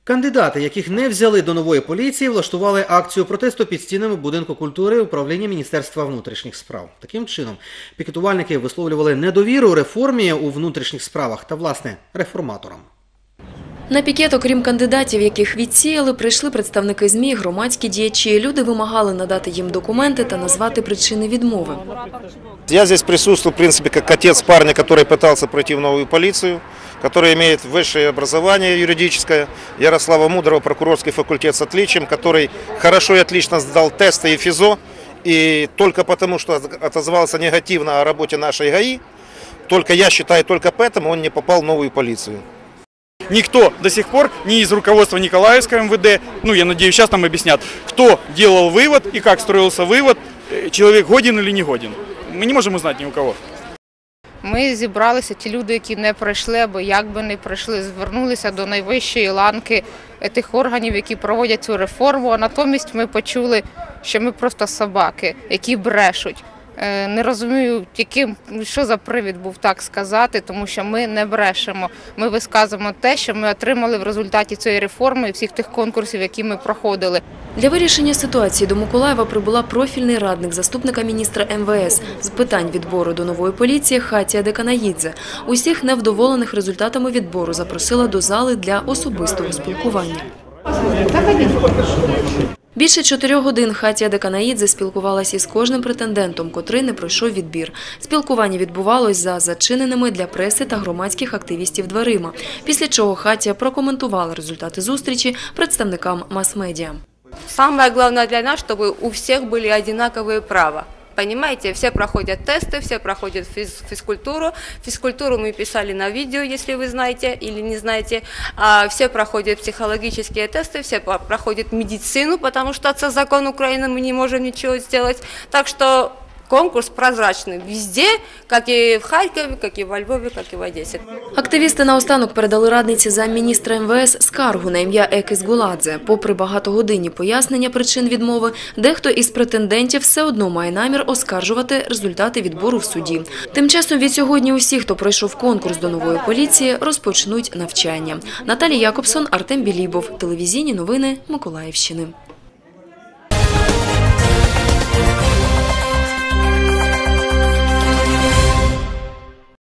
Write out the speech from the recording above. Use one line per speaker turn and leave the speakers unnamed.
Кандидати, яких не взяли до нової поліції, влаштували акцію протесту під стінами будинку культури управління Міністерства внутрішніх справ. Таким чином, пікетувальники висловлювали недовіру реформі у внутрішніх справах та, власне, реформаторам.
На пікет, окрім кандидатів, яких відсіяли, прийшли представники ЗМІ, громадські діячі. Люди вимагали надати їм документи та назвати причини відмови.
Я здесь присутствую, в принципе, как отец парня, который пытался пройти в новую полицию, который имеет высшее образование юридическое, Ярослава Мудрого, прокурорский факультет с отличием, который хорошо и отлично сдал тесты и ФИЗО, и только потому, что отозвался негативно о работе нашей ГАИ, только я считаю, только поэтому он не попал в новую полицию.
Никто до сих пор, ни из руководства Николаевского МВД, я надеюсь, сейчас нам объяснят, кто делал вывод и как строился вывод, человек годен или не годен. Мы не можем узнать ни у кого.
Ми зібралися, ті люди, які не пройшли або як би не пройшли, звернулися до найвищої ланки тих органів, які проводять цю реформу, а натомість ми почули, що ми просто собаки, які брешуть. Не розумію, що за привід був так сказати, тому що ми не брешемо. Ми висказуємо те, що ми отримали в результаті цієї реформи і всіх тих конкурсів, які ми проходили.
Для вирішення ситуації до Миколаєва прибула профільний радник заступника міністра МВС з питань відбору до нової поліції Хатія Деканаїдзе. Усіх невдоволених результатами відбору запросила до зали для особистого спілкування. Більше 4 годин Хатія Деканаїдзе спілкувалася із кожним претендентом, котрий не пройшов відбір. Спілкування відбувалось за зачиненими для преси та громадських активістів дверима, після чого Хатія прокоментувала результати зустрічі представникам мас-медіа.
Самое главное для нас, чтобы у всех были одинаковые права. Понимаете, все проходят тесты, все проходят физкультуру. Физкультуру мы писали на видео, если вы знаете или не знаете. Все проходят психологические тесты, все проходят медицину, потому что это закон Украины, мы не можем ничего сделать. Так что конкурс прозрачный везде, как и в Харькове, как и во Львове, как и в Одессе.
Активісти наостанок передали радниці замміністра МВС скаргу на ім'я Екис Гуладзе. Попри багатогодинні пояснення причин відмови, дехто із претендентів все одно має намір оскаржувати результати відбору в суді. Тим часом від сьогодні усі, хто пройшов конкурс до нової поліції, розпочнуть навчання. Наталія Якобсон, Артем Білібов. Телевізійні новини Миколаївщини.